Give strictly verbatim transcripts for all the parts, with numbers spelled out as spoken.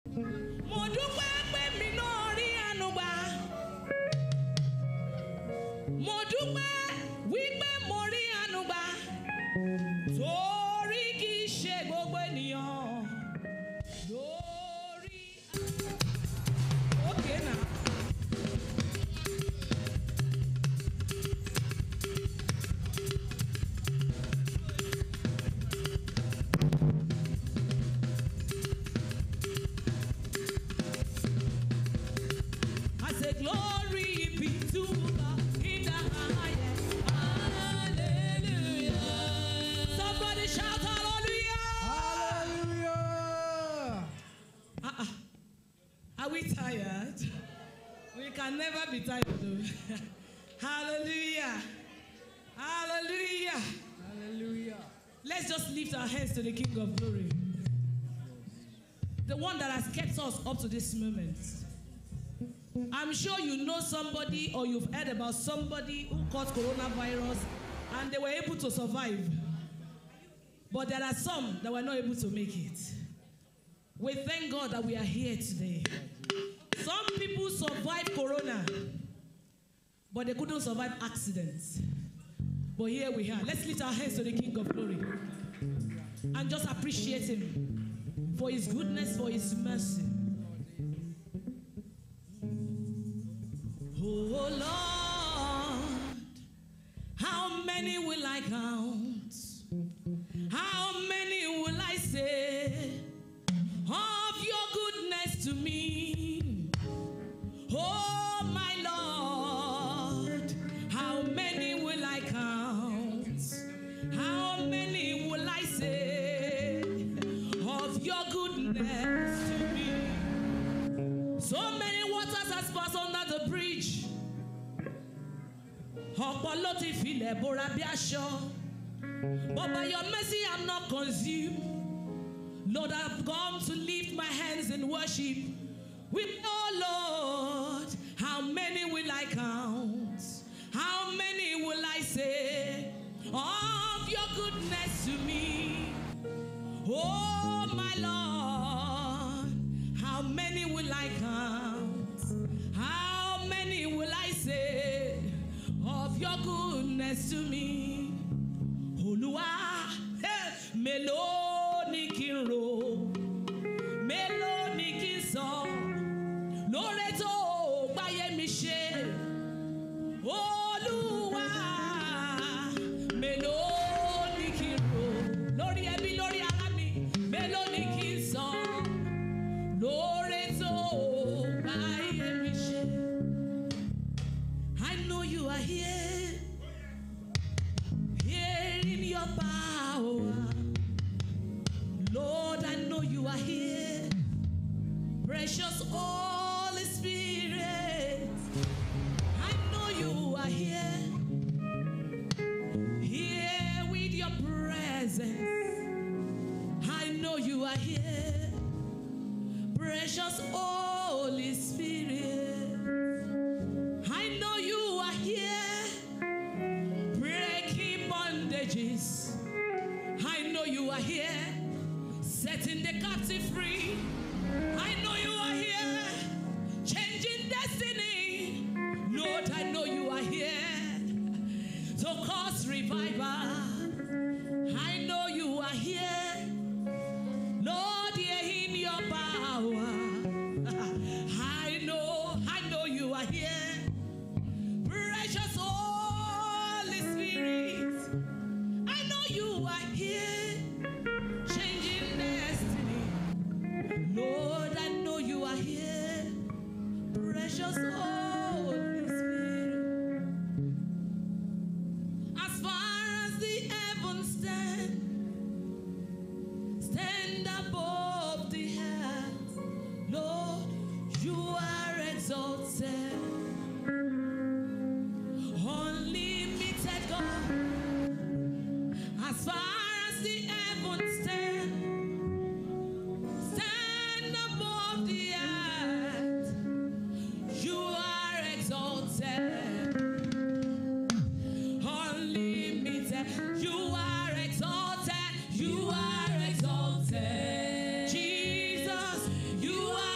Mo dúpẹ́ pé mi náà rí àánú gbà. Mo dúpẹ́ wípé mo rí àánú gbà. Torí kì í ṣe gbogbo ènìyàn lórí. Okay now. Glory be to God in the highest. Hallelujah. Somebody shout hallelujah. Hallelujah. Uh-uh. Are we tired? We can never be tired though. Hallelujah. Hallelujah. Hallelujah. Let's just lift our hands to the King of Glory. The one that has kept us up to this moment. I'm sure you know somebody or you've heard about somebody who caught coronavirus and they were able to survive. But there are some that were not able to make it. We thank God that we are here today. Some people survived corona, but they couldn't survive accidents. But here we are. Let's lift our hands to the King of Glory and just appreciate him for his goodness, for his mercy. Oh Lord, how many will I count? How many will I say of your goodness to me? Oh my Lord, how many will I count? How many will I say of your goodness to me? So many waters has passed under the bridge. But by your mercy I'm not consumed. Lord, I've come to lift my hands in worship. With oh Lord, how many will I count? How many will I say of your goodness to me? Oh my Lord, how many will I count? How many will I say of your goodness to me? Olúwa, mélòó ni kí n rò, mélòó ni kí n sọ, lóore tó gbáyé mi ṣe. Olúwa, mélòó ni kí n rò, lórí ẹbí lórí ará mi, mélòó ni kí n sọ, lóore tó gbáyé mi ṣe. I know you are here. In your power, Lord, I know you are here. Precious Holy Spirit, I know you are here. Here with your presence, I know you are here. Precious Holy Spirit, I know you are here. I know you are here, setting the captive free. I know you are here, changing destiny. Lord, I know you are here to cause revival. I know you are here, Lord, here in your power. I know, I know you are here. Precious Holy Spirit, you are here, changing destiny. Lord, I know you are here. Precious Holy Spirit. As far as the heavens stand, stand above the earth. Lord, you are exalted. Unlimited God. As far as the heavens stand, stand above the earth, you are exalted. Unlimited, you are exalted, you are exalted. Jesus, you are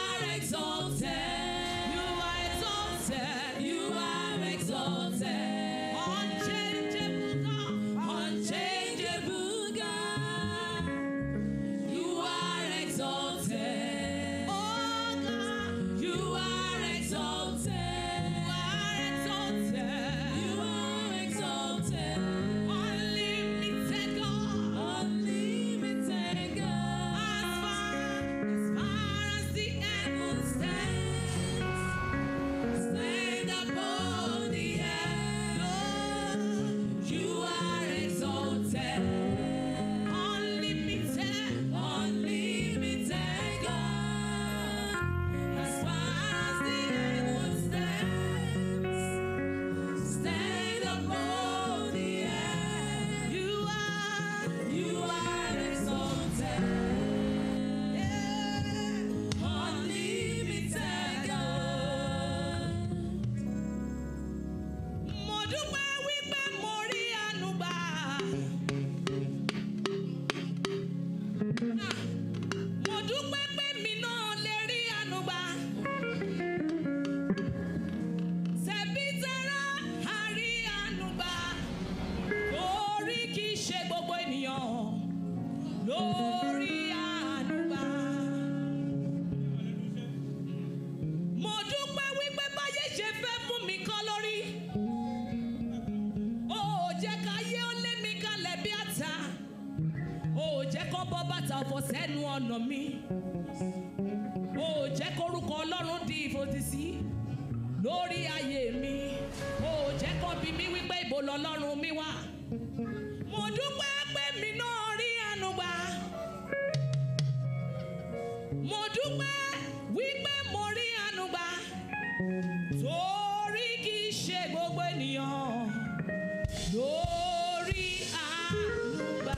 sẹ́nu ọ̀nà mi. Ó jẹ́ kórúkọ Ọlọ́run di ìfòtìsí lórí ayé mi. Ó jẹ́ kó bi mí wípé ibo lọ́lọ́run mi wà. Mo dúpẹ́ pé mi náà rí àánú gbà. Mo dúpẹ́ wípé mo rí àánú gbà. Torí kì í ṣe gbogbo ènìyàn lórí àánú gbà.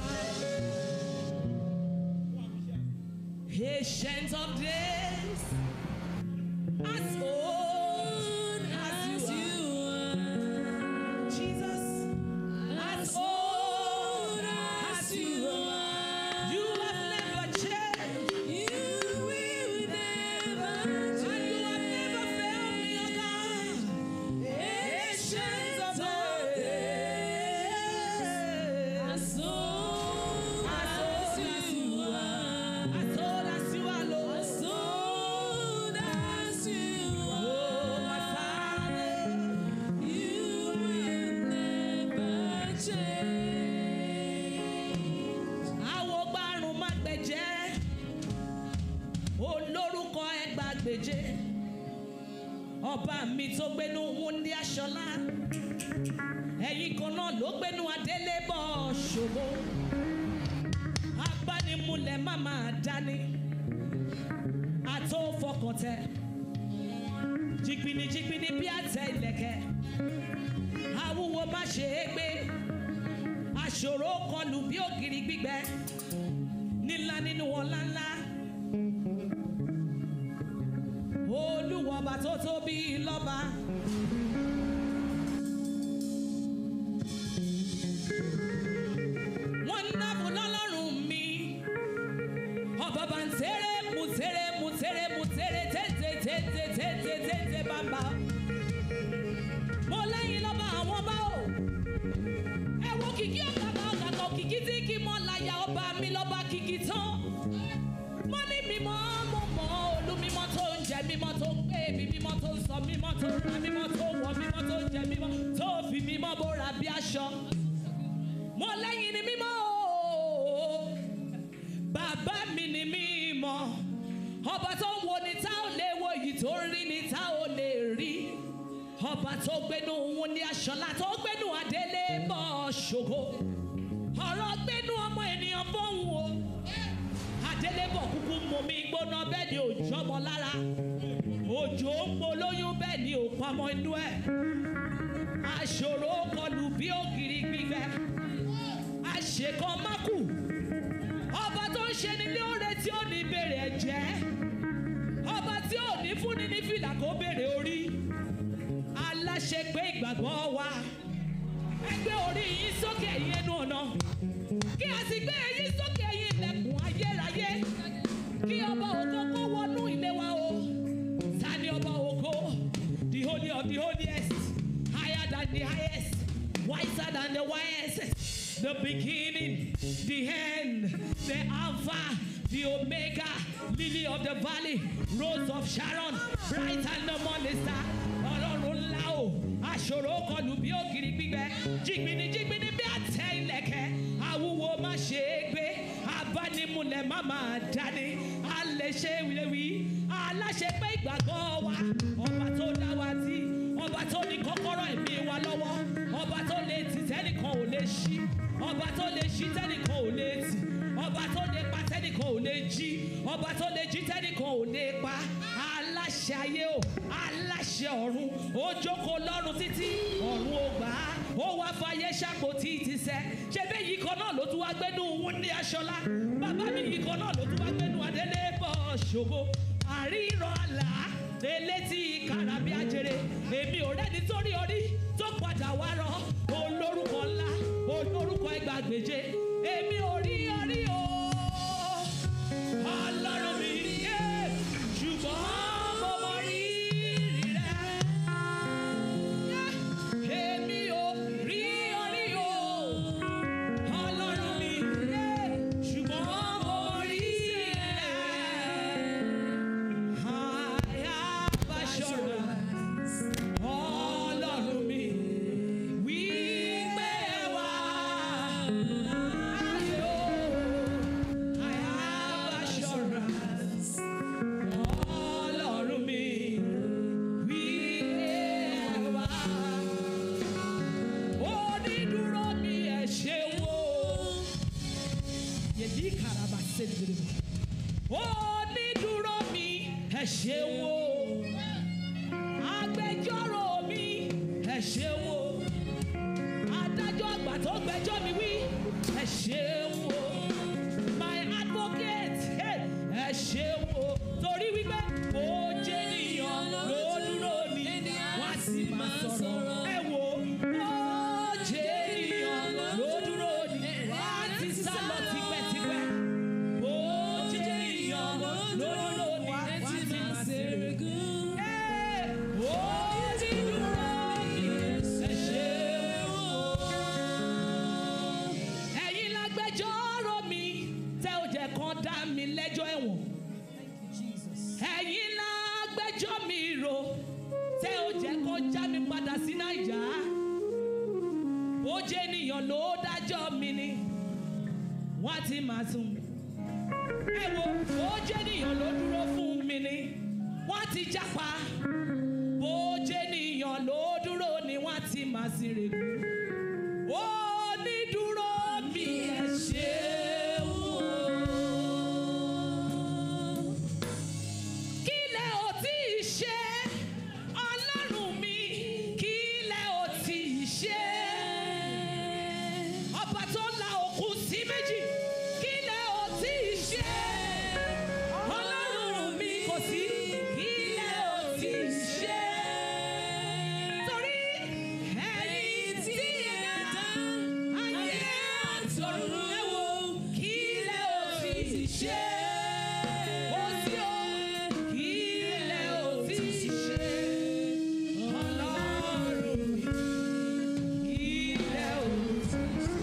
Ancient of days, as old as you are, Jesus, as old as you are, you have never changed, you will never change, and you have never failed me, oh God. Ancient of days, as old as you are, as old as you are, Lord, as old as you are, oh my Father, you will never change. Àwo gbárùn má gbẹ̀jẹ́, olórúkọ ẹgbàgbèje, ọba mi tó gbénú Wúndé Aṣọlá, ẹ̀yin kan náà ló gbénú Adélébọ̀ Ṣògo, abánimúlẹ̀ má máa dání, àtó fọkàntẹ̀, jìgbìnì jìgbìnì bí àtẹ ìlẹ̀kẹ̀, àwúwo má ṣe é gbé, àṣòro kọlù bí ògiri gbígbẹ, nílá nínú ọlá ńlá. Olúwa ọba tó tóbi lọ́ba. Wonderful lọ́lọ́run mi, ọba bá ń tẹ́rẹ̀ mú tẹ́rẹ̀ mú tẹ́rẹ̀ mú tẹ́rẹ̀ tẹ́tẹ́ tẹ́tẹ́ tẹ́tẹ́ tẹ́tẹ́ bàbá. Mo lẹ́yìn lọ́ba àwọn bá o. Ẹ wo kìkì ọ̀gá bá ọ̀gá kan kìkì tí kì mọ́ láyà ọba mi lọ́ba kìkì tán. Mo ní mímọ́ mo mọ́ olú mímọ́ tó ń jẹ mímọ́ tó ń pè mí mímọ́ tó ń sọ mímọ́ tó ń ra mímọ́ tó ń wọ mímọ́ tó ń jẹ mímọ́ tó fi mímọ́ bóra bí aṣọ. Mo lẹ́yìn ni mímọ́ o. Bàbá mi ni mímọ́. Ọba tó ń wo ni tá ò lè wo, yìí tó ń rí ni tá ò lè rí. Ọba tó gbénú Wúndé Aṣọlá, tó gbénú Adélébọ̀ Ṣògo. Ọ̀rọ̀ gbénú ọmọ ènìyàn bóun o. Adélébọ̀ kúkú mú mi gbóná bẹ́ẹ̀ ni òjò ọmọ lára. Òjò ń polóyún bẹ́ẹ̀ ni ò pamọ́ inú ẹ̀. Àṣòro kọlù bí ògiri gbígbẹ. Àṣekàn mákù. Ọba tó ń ṣe ni lóore tí ó ní bèrè ẹ̀jẹ̀. Ọba tí ò ní fúnni ní fìlà kó bèrè orí. Aláṣepé ìgbàgbọ́ wa. Ẹgbẹ́ orí yín sókè ẹ̀yin ẹnu ọ̀nà. Kí a sì gbé ẹ̀yin sókè ẹ̀yin ilẹ̀kùn ayérayé. Kí ọba ògo kó wọnú ilé wa o. Ta ni ọba ògo? The holy of the holiest. Higher than the highest. Wiser than the wisest. The beginning, the end, the Alpha, the Omega, Lily of the Valley, Rose of Sharon, bright and the morning star. Ọlọ́run ńlá o, àṣòro kọlù bí ògiri gbígbẹ, jìgbìnì jìgbìnì bí àtẹ ìlẹ̀kẹ̀, àwúwo má ṣe é gbé, abánimúlẹ̀ má máa dání, àlèṣe wíwí, aláṣepé ìgbàgbọ́ wa, ọba tó dá wa sí, ọba tó ní kọ́kọ́rọ́ ẹ̀mí wa lọ́wọ́, ọba tó lè tì tẹ́nìkan ò lè ṣí, ọba tó lè ṣí tẹ́nìkan ò lè tì, ọba tó lè pa tẹ́nìkan ò lè jí, ọba tó lè jí tẹ́nìkan ò lè pa, aláṣẹ ayé o, aláṣẹ ọ̀run, ó jókòó lọ́run títí ọ̀run ó gbà á, ó wá fàyè ṣàpò tí ti sẹ́, ṣé bẹ́ẹ̀ yìí kan náà ló tún wá gbẹ́nu Wúndé Aṣọlá, bàbá mi yìí kan náà ló tún wá gbẹ́nu Adélébọ̀ Ṣògo, àríran àlá elétí kàràbí àjèrè, èmi ò rẹ́ni torí orí tó padà wá rọ, olórúkọ ńlá, olórúkọ ẹgbàgbèje, èmi ò rí orí o, Ọlọ́run mi yé, ṣùgbọ́n mo mọ rírì rẹ̀. Èmi ò rí orí o, Ọlọ́run mi yé, ṣùgbọ́n mo mọ rírì rẹ̀. I have assurance, Ọlọ́run mi, wípé wà. Ayé o. ṣeun o. Agbẹjọ́rò mi, ẹ ṣeun o. Adájọ́ àgbà tó gbẹ́jọ́ mi wí, ẹ ṣeun o. My advocate, ẹ ṣeun o. Torí wípé ó jẹ́ ènìyàn ló dúró ní, wọ́n á sì máa sọ̀rọ̀. Ẹ wo, ó jẹ́ ènìyàn ló dúró ní, wọ́n á ti sá lọ tipẹ́tipẹ́. Ó jẹ́ ènìyàn ló dúró ní, wọ́n á ti máa ṣeré gún. Ó ti dúró ní, ẹ ṣeun o. Ẹ̀yin lágbẹjọ́rò mi, tẹ́ ò jẹ́ kán dá mi lẹ́jọ́ ẹ̀wọ̀n. Ẹ̀yin lágbẹjọ́ mi rò, tẹ́ ò jẹ́ kó já mi padà sí Naija. Ó jẹ́ ènìyàn ló dájọ́ mi ni, wọ́n á ti máa sùn. Ẹ wo, ó jẹ́ ènìyàn ló dúró fún mi ni, wọ́n á ti jápa. Ó jẹ́ ènìyàn ló dúró ni, wọ́n á ti máa sì règùn. Ó ní dúró mi, ẹ ṣeun o. Kí lẹ ò tí ì ṣe, Ọlọ́run mi, kí lẹ ò tí ì ṣe. Ọba tó la òkun sí méjì, kí lẹ ò tí ì ṣe. Ọlọ́run mi kò sí, kí lẹ ò tí ì ṣe. Torí ẹ̀yin tí ẹ dá ayé àtọ̀run, ẹ wo, kí lẹ ò tí ì ṣe. Ó sí o, kí lẹ ò tí ì ṣe. Ọlọ́run mi, kí lẹ ò tí ì ṣe.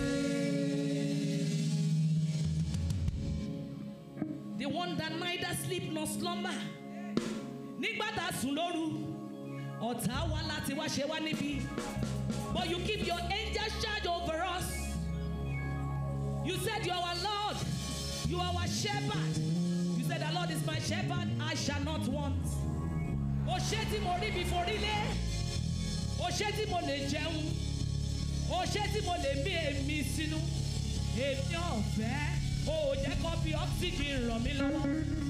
The one that neither sleep nor slumber. Nígbà tá a sùn lóru, ọ̀tá wá láti wá ṣe wá níbi. But you keep your angels charge over us. You said you are our Lord, you are our shepherd. You said the Lord is my shepherd, I shall not want. O ṣé tí mo rí bí forílé, o ṣé tí mo lè jẹun, o ṣé tí mo lè mí èmi sínú. Èmi ọ̀fẹ́, o ò jẹ́ kó fi oxygen ràn mí lọ́wọ́.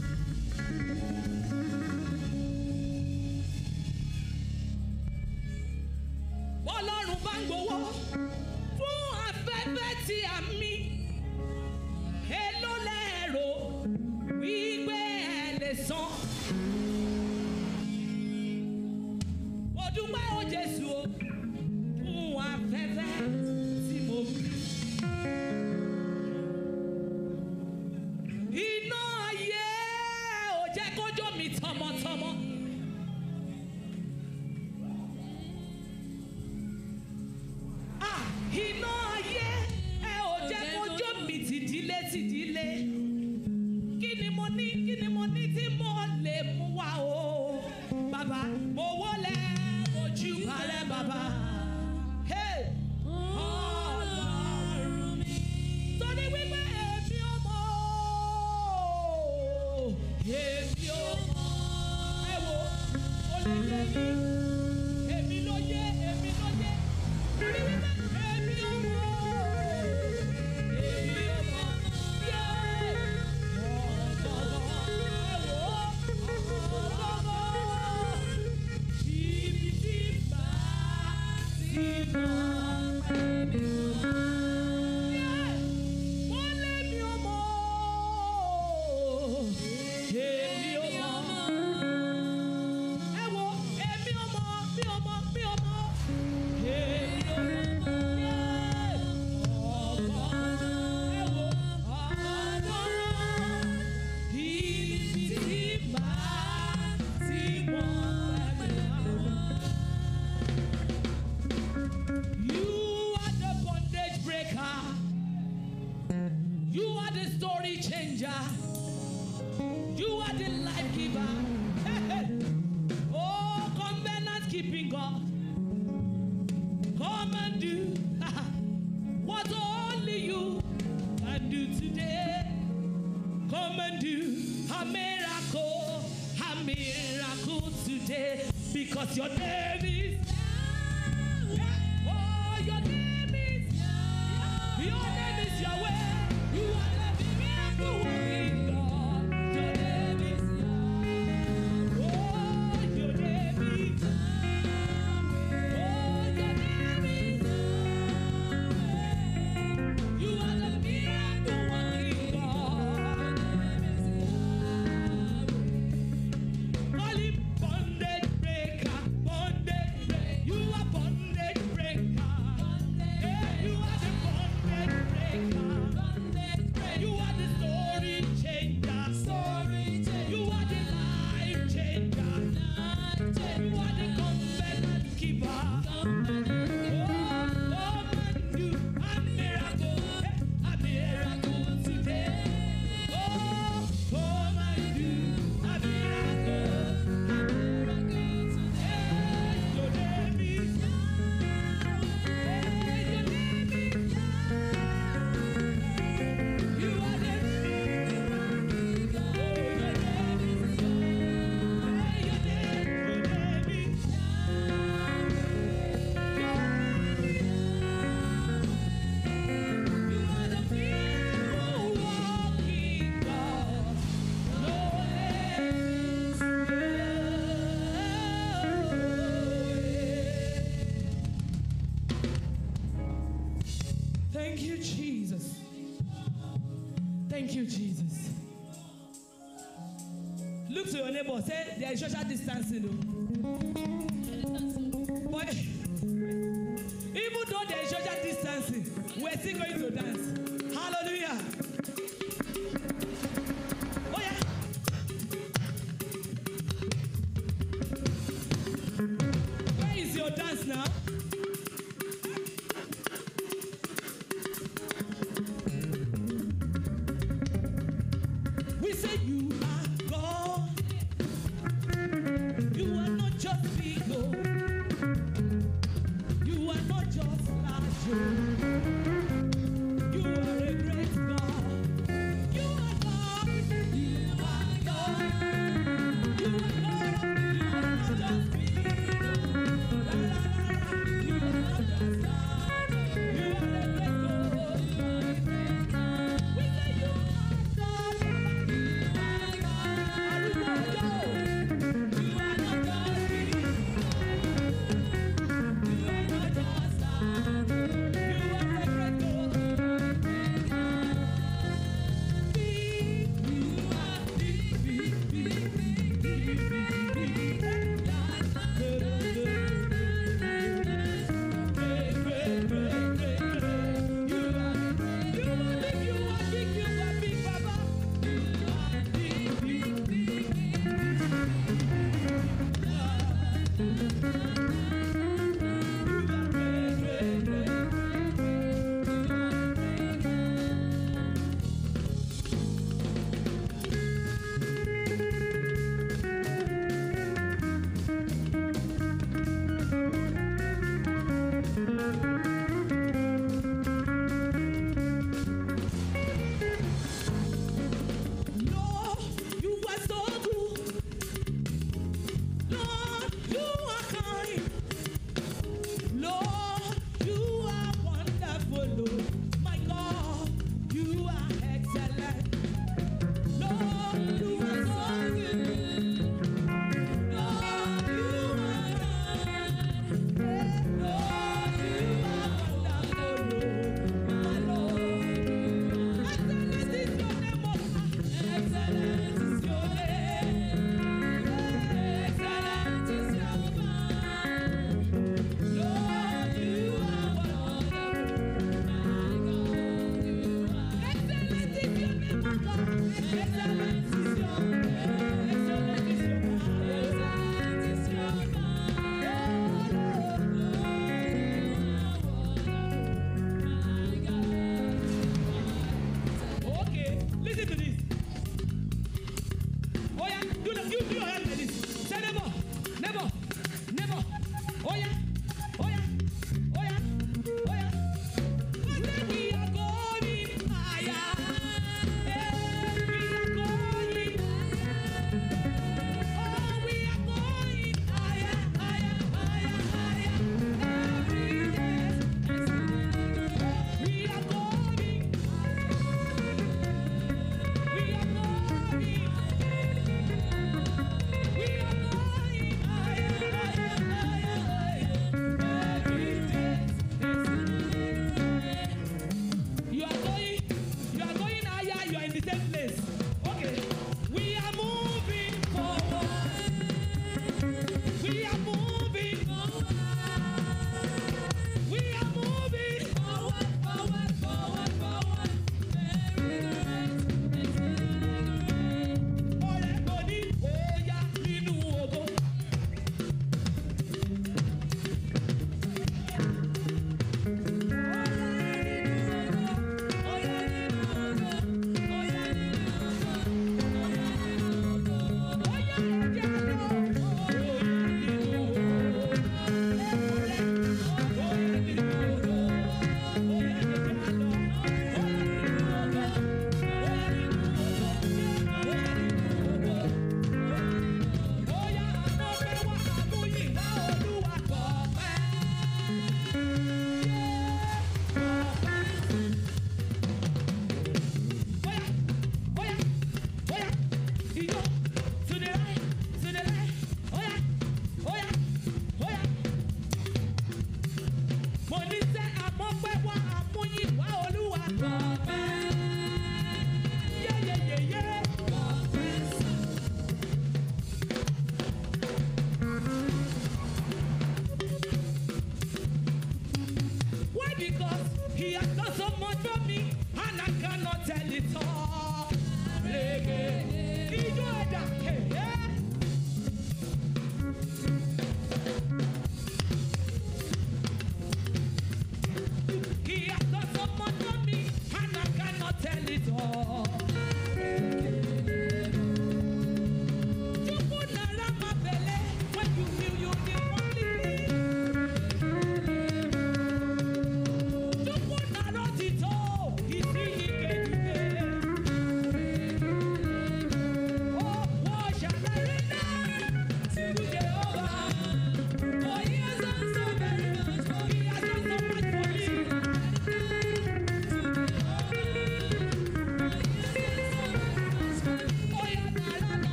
Ọlọ́run bá ń gbowó fún afẹ́fẹ́ tí a mí. Èló lẹ́rò wípé ẹ lè san. Mo dúpẹ́ o Jésù o fún afẹ́fẹ́ tí mo mí. Iná ayé ò jẹ́ kójó mi tọmọtọmọ. Ah, iná ayé ẹ ò jẹ́ kójó mi tìdílé tìdílé. Kí ni mo ní, kí ni mo ní tí mo lè mú wá o? Bàbá, mo wólẹ̀ ojú balẹ̀ bàbá. Hey! Ọlọ́run mi. Torí wípé èmi ò mọ̀ o. Èmi ò mọ̀. Ẹ wo, ó lè yé mi. Èmi ló yé, èmi ló yé. Torí wípé èmi ò mọ̀ o. Èmi ò mọ̀. Yeah! Ọ̀gọ̀gọ̀. Ẹ wo, ọ̀gọ̀gọ̀. Ibi tí bá ti mọ̀ èmi ò mọ̀. Yeah! Wọ́n lé mi ò mọ̀ o. Èmi ò mọ̀. Ẹ wo, èmi ò mọ̀, mi ò mọ̀, mi ò mọ̀. Èmi ò mọ̀. Yeah! Ọ̀gọ̀gọ̀. Ẹ wo, ọ̀gọ̀gọ̀. Ibi tí bá ti mọ̀ èmi ò mọ̀. You are the bondage breaker. You are the story changer. You are the life giver. Hey, hey. Oh, covenant keeping God. Come and do what only you can do today. Come and do a miracle, a miracle today. Because your name is Yahweh. Oh, your name is Yahweh. Your name is Yahweh. You are the miracle working God. Your name is Yahweh. you, Jesus. Thank you, Jesus. Look to your neighbor. Say, there is social distancing. But even though there is social distancing, we're still going to dance. Hallelujah. Oh, yeah. Where is your dance now? We say you are God. You are not just big, oh. You are not just large, oh. You are a great God. You are God. You are God. You are God. You are not just big, oh. La, la, la, la.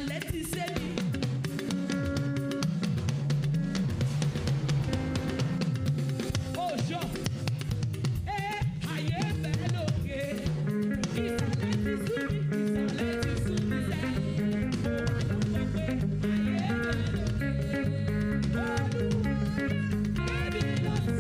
ìsàlẹ̀ ti sé mi. Òjò ẹ ayé bẹ́ẹ̀ lókè. Ìsàlẹ̀ ti sú mi, ìsàlẹ̀ ti sú mi sẹ́. Mo mọ̀ pé ayé bẹ́ẹ̀ lókè. Olúwa ẹbí lọ sí.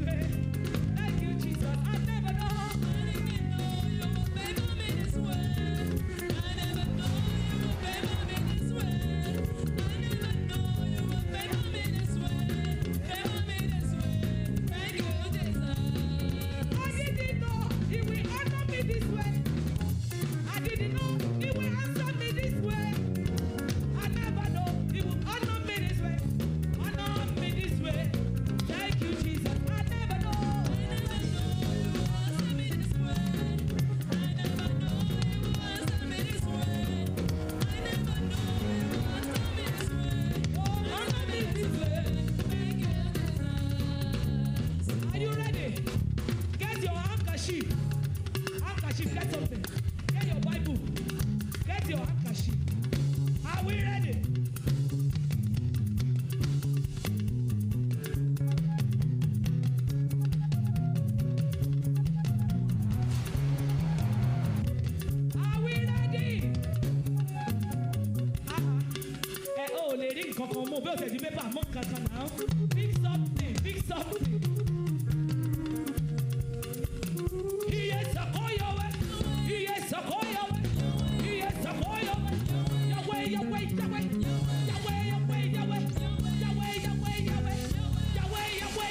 Big something, big something. He is a Koyowe. He is a Koyowe. He is a Koyowe. Yahweh, Yahweh, Yahweh. Yahweh, Yahweh, Yahweh. Yahweh, Yahweh, Yahweh. Yahweh, Yahweh.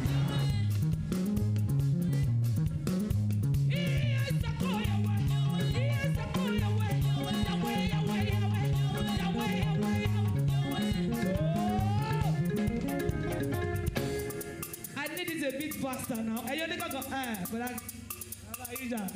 He is a Koyowe. He is a Koyowe. Yahweh, Yahweh, Yahweh. Yahweh, Yahweh, Yahweh. I need it a bit faster now. Hey, you need to go. Eh, but I, I'm not usual.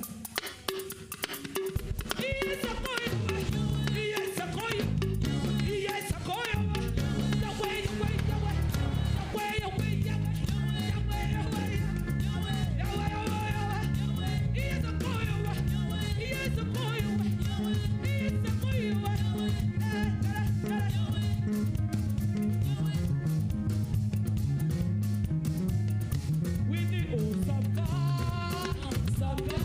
He is a Koyowe. He is a Koyowe. He is a Koyowe. Yahweh, Yahweh, Yahweh. Yahweh, Yahweh, Yahweh. Yahweh, Yahweh, Yahweh. Yahweh, Yahweh, Yahweh. He is a Koyowe. He is a Koyowe. He is a Koyowe. Eh, eh, eh. We need awesome God, awesome God.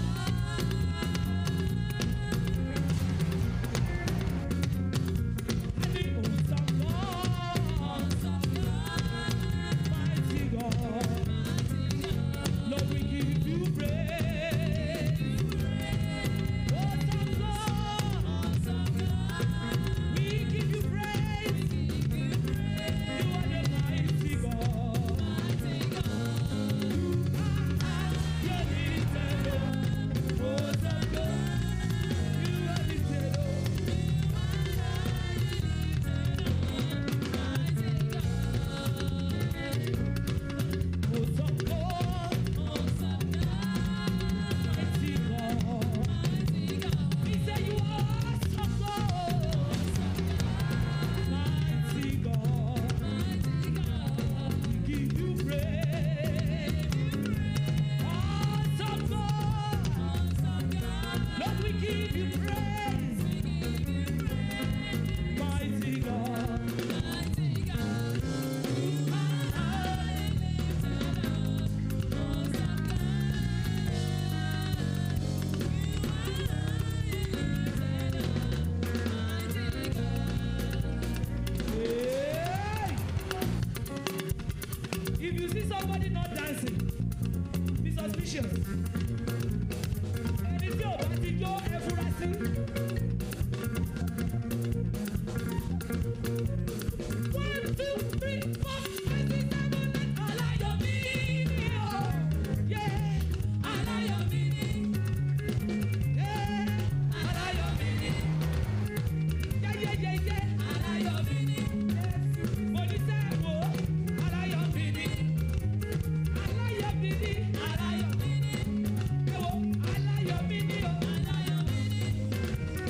I need awesome God, awesome God, mighty God. Lord, we give you praise. Awesome God, awesome God. We give you praise. You are the mighty God. If you see somebody not dancing, be suspicious. And if you're about to go, everlasting. One, two, three, four, five, six, seven, eight. I like your video. Yeah, I like your video. Yeah, I like your video. Yeah, yeah, yeah, yeah. I like your video. Yes. What you say, boy? I like your video. I like your video. I like your video. I like your video. I like your video.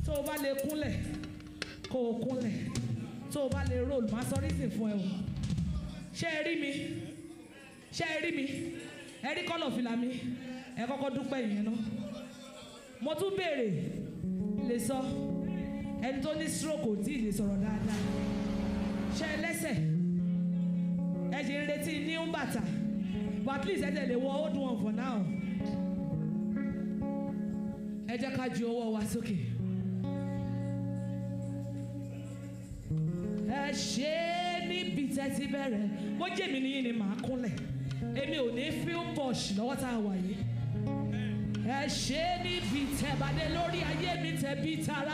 tó o bá lè kúnlẹ̀ kó o kúnlẹ̀ tó o bá lè roll máa sọ reason fún ẹ o. ṣé ẹ rí mi ṣé ẹ rí mi ẹ rí kọ́lọ̀ fìlà mi ẹ kọ́kọ́ dúpẹ́ ìyẹn náà. mo tún béèrè lè sọ ẹni tó ní stroke ò tí ì lè sọ̀rọ̀ dáadáa. ṣé ẹ lẹ́sẹ̀ ẹ ṣe ń retí ní ń bàtà but at least ẹ tẹ̀lé wọ old one for now. ẹ jẹ́ ká ju ọwọ́ wa sókè. ẹ ṣe níbi tẹ́ ti bẹ̀rẹ̀ bó jẹ́ mi níyìn ni màá kúnlẹ̀ èmi ò ní feel push lọ́wọ́ tá a wà yìí. ẹ ṣe níbi tẹ́ bàdé lórí ayé mi tẹ́ bí tara.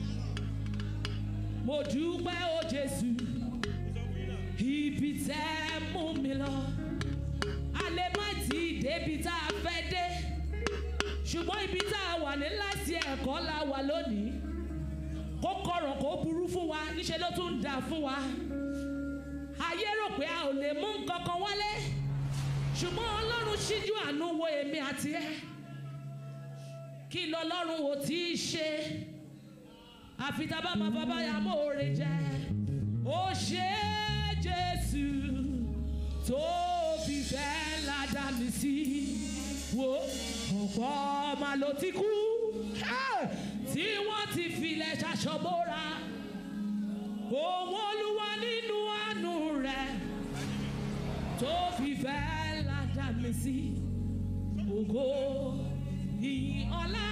mo dúpẹ́ o Jésù ibi tẹ́ mú mi lọ. a lè má ti débi tá a fẹ́ dé ṣùgbọ́n ibi tá a wà ní láti ẹ̀kọ́ la wà lónìí. kó kọ̀rọ̀ kó burú fún wa níṣẹ́ ló tún dà fún wa. ayé rò pé a ò lè mú nǹkan kan wálé ṣùgbọ́n Ọlọ́run ṣíjú àánú wo èmi àti ẹ. kí lọ́lọ́run ò tí ì ṣe àfi tá a bá máa bàbá ya mọ́ọ̀rẹ́ jẹ́. ó ṣe Jésù tó fi fẹ́ ládàá mi sí wo ọ̀pọ̀ ọmọ ló ti kú tí wọ́n ti filẹ̀ ṣaṣọ́bóra. òun Olúwa nínú àánú rẹ̀ tó fi fẹ́ ládàá mi sí ògo ìyìn ọlá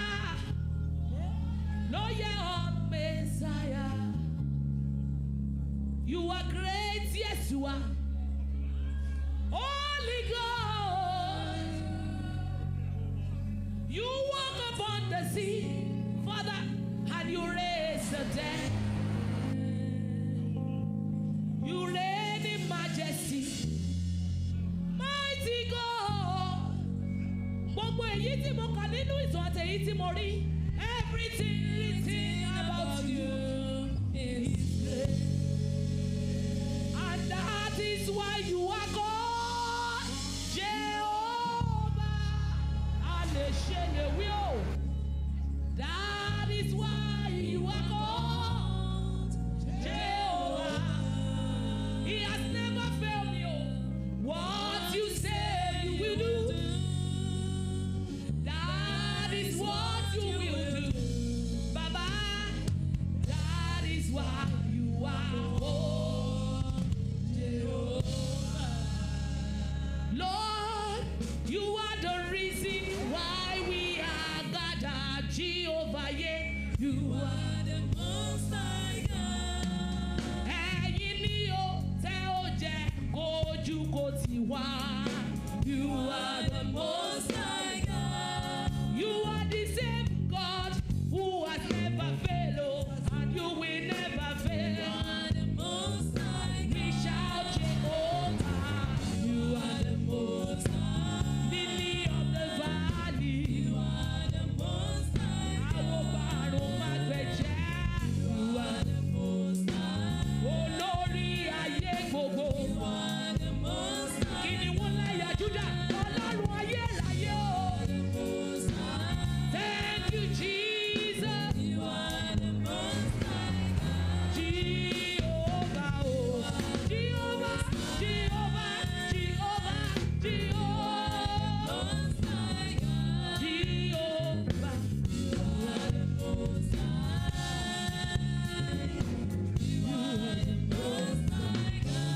ló yẹ ọ́ Messiah. You are great, yes you are. Holy God, you walk upon the sea, Father, and you raise the dead. You reign in majesty, mighty God. Gbogbo èyí tí mo kà nínú ìtàn àti èyí tí mo rí, everything written about you is great. And that is why you are God, Jehovah. Aleshelewi o. That is why you are God, Jehovah. He has never failed me. What you say you will do. That is what you will do, Baba. That is why you are God, Jehovah. Lord, you are the reason why we are gathered, Jehovah. Yeah, you are the Most High God. Ẹ̀yin ni ó tẹ́ ó jẹ́ kójú kó ti wá. You are the Most High God. You are the same God who has never failed, oh, and you will never fail. You are the Most High God. We shout Jehovah. You are the Most High. Lily of the valley. You are the Most High. Àwọn bàrùn máa gbẹ̀jẹ̀. You are the Most High. Olórí ayé gbogbo. You are the Most High. Kí ni wọ́n láyà Júdà? Ọlọ́run ayérayé o. Thank you, Jesus. You are the Most High God. Jehovah, oh. Jehovah, Jehovah, Jehovah, Jehovah. Most High God. Jehovah. You are the Most High. You are the Most High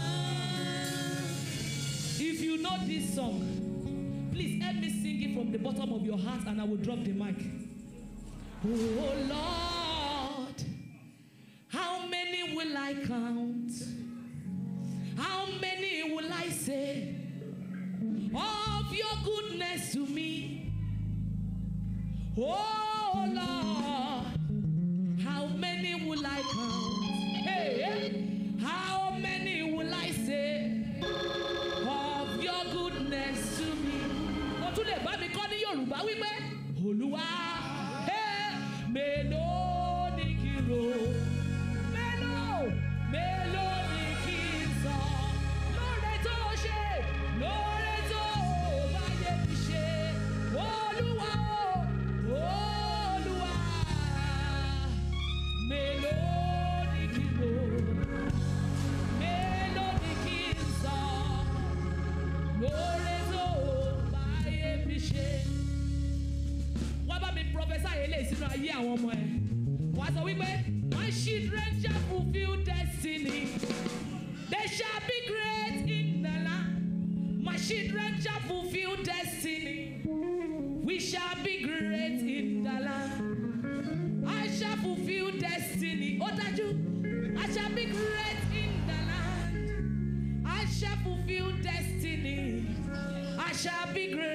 God. If you know this song, please help me sing it from the bottom of your heart and I will drop the mic. Oh Lord, how many will I count? How many will I say of your goodness to me? Oh Lord, how many will I count? Hey, how many will I say of your goodness to me? Mo tún lè bá mi kọ́ ní Yorùbá wípé Olúwa, hey, mélòó ni kí n rò, mélòó, mélòó ni kí n sọ, lóore tó ṣe, lóore tó bá yẹ mi ṣe, Olúwa o, oh. say, my children shall fulfill destiny. They shall be great in the land. My children shall fulfill destiny. We shall be great in the land. I shall fulfill destiny. Oh, that you, I shall be great in the land. I shall fulfill destiny. I shall be great.